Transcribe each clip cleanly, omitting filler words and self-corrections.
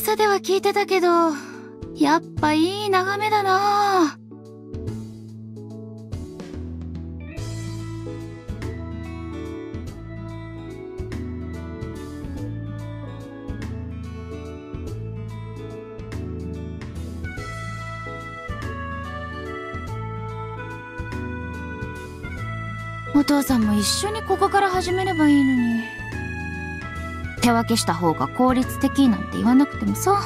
噂では聞いてたけど、やっぱいい眺めだなぁ。お父さんも一緒にここから始めればいいのに。手分けした方が効率的なんて言わなくてもさ。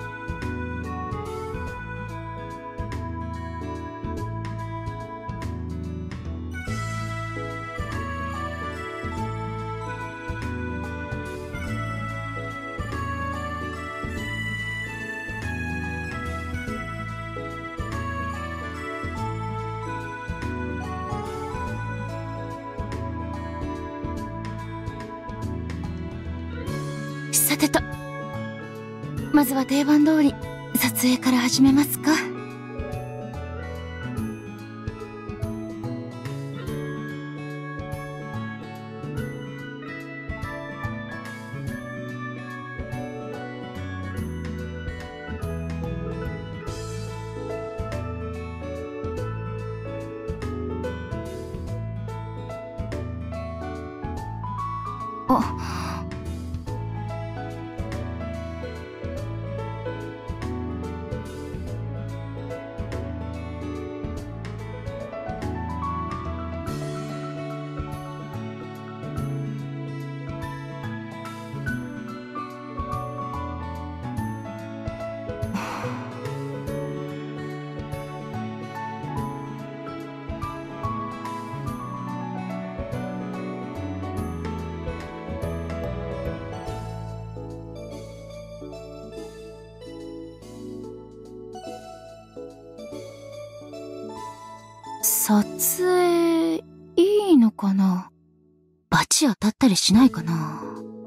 さてと、まずは定番通り撮影から始めますか。あ、撮影いいのかな。バチ当たったりしないかな。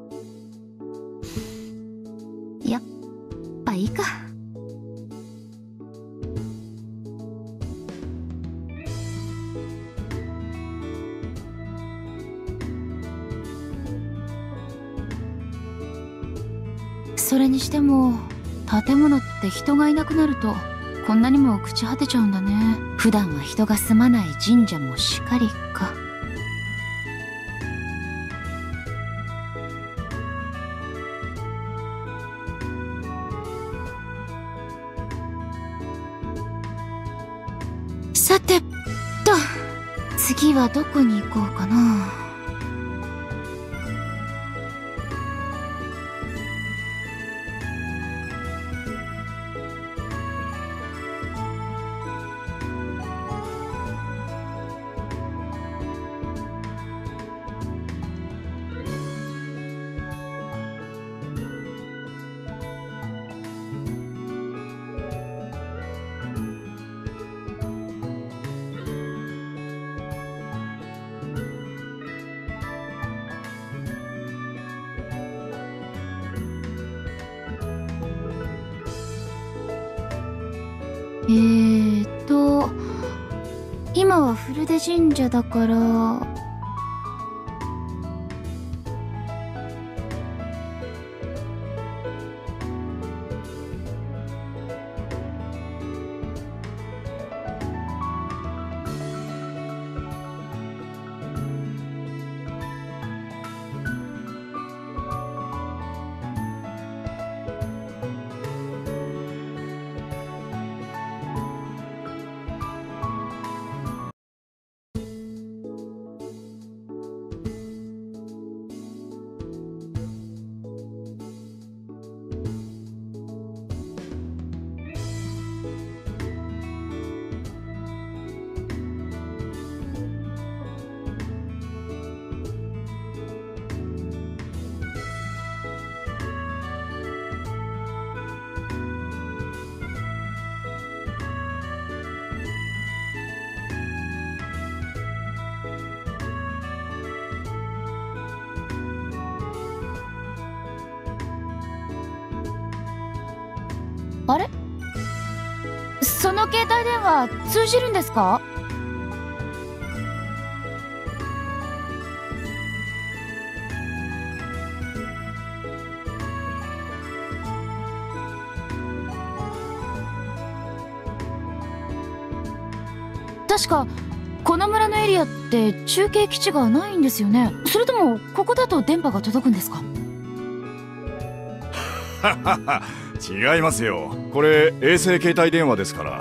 やっぱいいか。それにしても建物って人がいなくなるとこんなにも朽ち果てちゃうんだね。普段は人が住まない神社もしかりか。さてと、次はどこに行こうかな。今は古出神社だから、あれ？その携帯電話通じるんですか？ 確かこの村のエリアって中継基地がないんですよね。それともここだと電波が届くんですか？ ははは、違いますよ。これ衛星携帯電話ですから。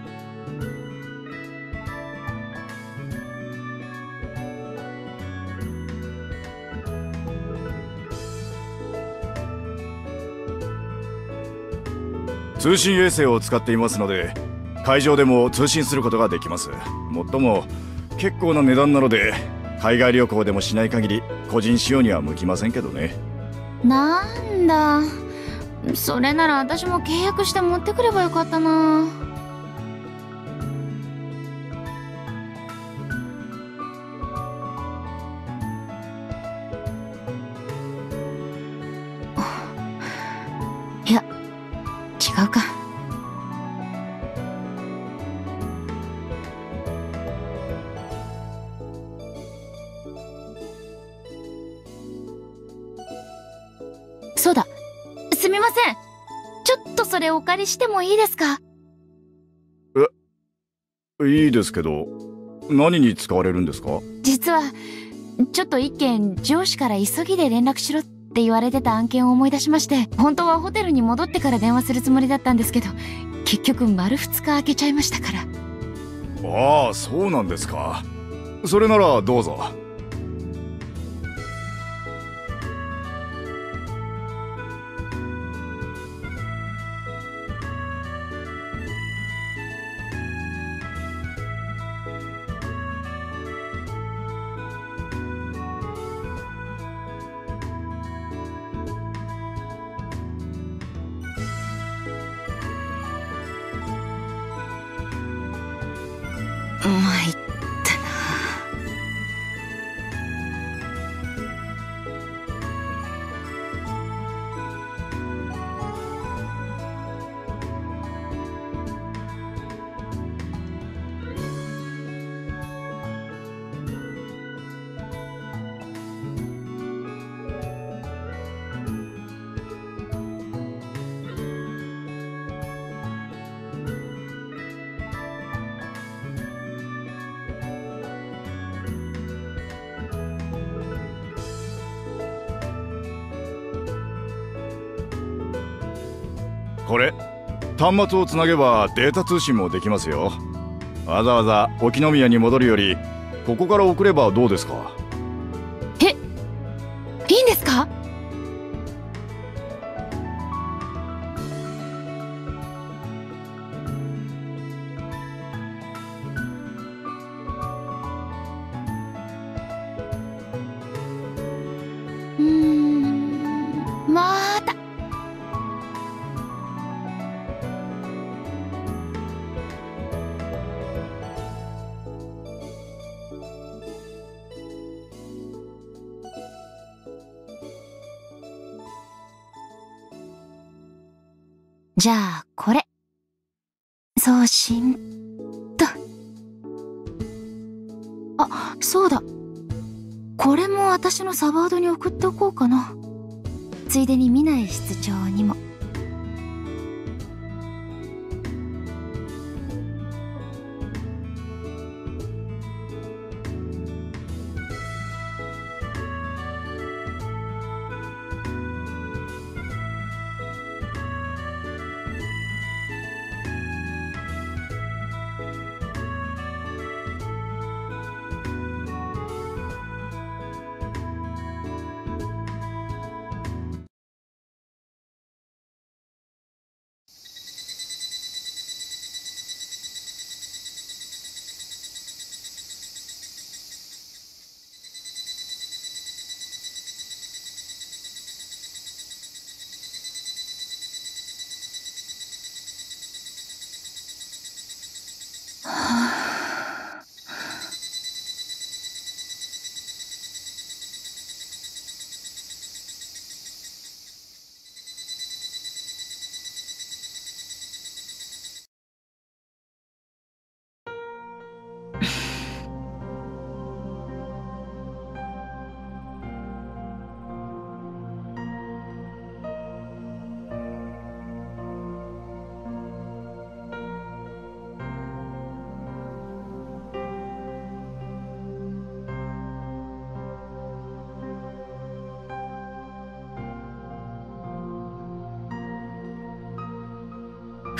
通信衛星を使っていますので、海上でも通信することができます。もっとも結構な値段なので、海外旅行でもしない限り個人使用には向きませんけどね。 なんだ、それなら私も契約して持ってくればよかったな。いや、違うか。そうだ、すみません。ちょっとそれお借りしてもいいですか？ いいですけど、何に使われるんですか？ 実はちょっと一件上司から急ぎで連絡しろって言われてた案件を思い出しまして、本当はホテルに戻ってから電話するつもりだったんですけど、結局丸2日空けちゃいましたから。 ああ、そうなんですか。それならどうぞ。 参ったな。 これ端末をつなげばデータ通信もできますよ。わざわざ沖宮に戻るよりここから送ればどうですか？ え、いいんですか？また。じゃあこれ送信と。あ、そうだ、これも私のサバードに送っておこうかな。ついでに南井室長にも。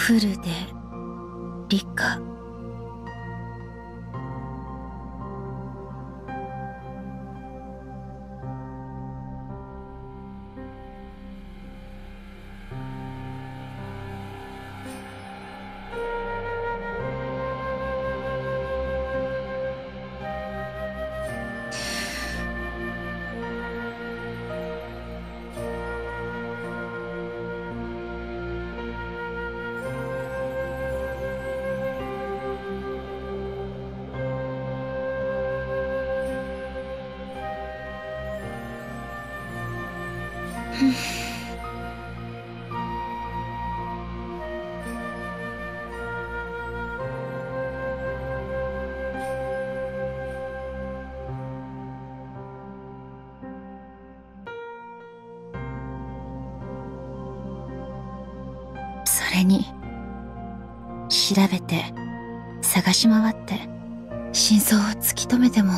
フルで理科。それに調べて探し回って真相を突き止めても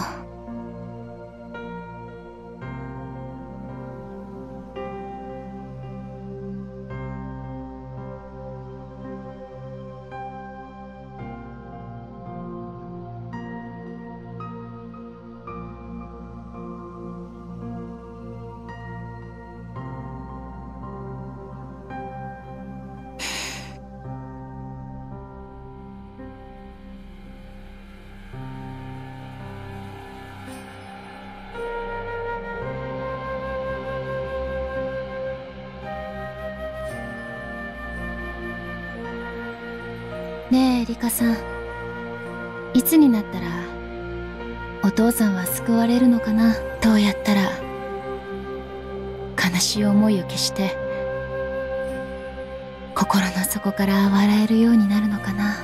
ねえリカさん、いつになったらお父さんは救われるのかな。どうやったら悲しい思いを消して心の底から笑えるようになるのかな。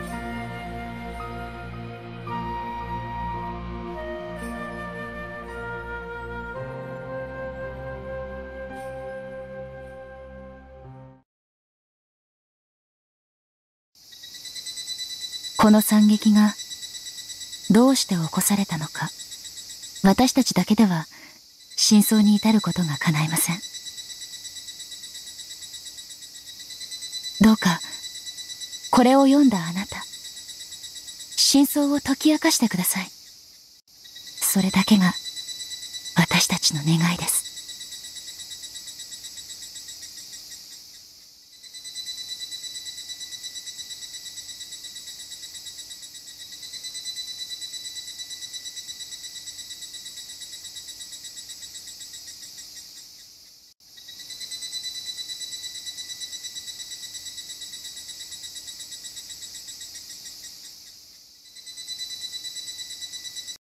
この惨劇がどうして起こされたのか、私たちだけでは真相に至ることが叶いません。どうかこれを読んだあなた、真相を解き明かしてください。それだけが私たちの願いです。